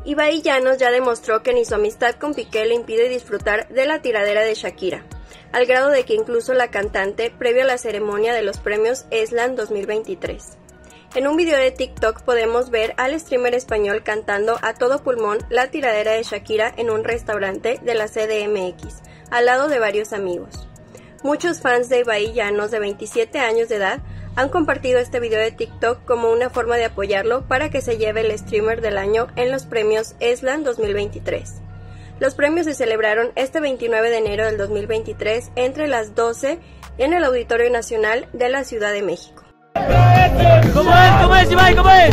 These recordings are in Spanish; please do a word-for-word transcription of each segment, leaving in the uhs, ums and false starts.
Ibai Llanos ya demostró que ni su amistad con Piqué le impide disfrutar de la tiradera de Shakira, al grado de que incluso la cantante, previo a la ceremonia de los premios ESLAN dos mil veintitrés. En un video de TikTok podemos ver al streamer español cantando a todo pulmón la tiradera de Shakira en un restaurante de la C D M X, al lado de varios amigos. Muchos fans de Ibai Llanos de veintisiete años de edad han compartido este video de TikTok como una forma de apoyarlo para que se lleve el streamer del año en los premios ESLAN dos mil veintitrés. Los premios se celebraron este veintinueve de enero del dos mil veintitrés entre las doce en el Auditorio Nacional de la Ciudad de México. ¿Cómo es? ¿Cómo es, Ibai? ¿Cómo es?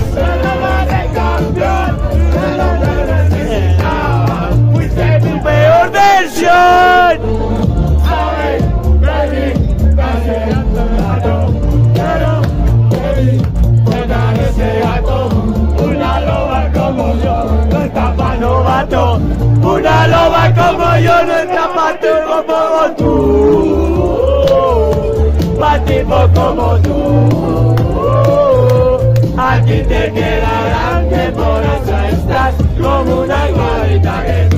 ¡Fuiste tu peor versión! Una loba como yo no está pa' novato. Una loba como yo no está pa' tipo como tú. Pa' tipo como tú. A ti te queda grande, por eso estás como una igualita que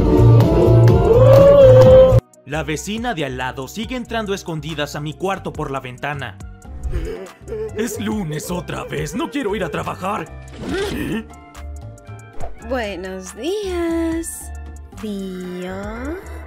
tú. La vecina de al lado sigue entrando a escondidas a mi cuarto por la ventana. Es lunes otra vez, no quiero ir a trabajar. Buenos días, tío.